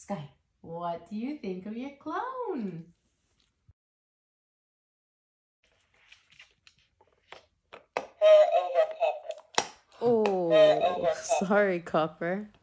Sky, what do you think of your clone? Oh, sorry, Copper.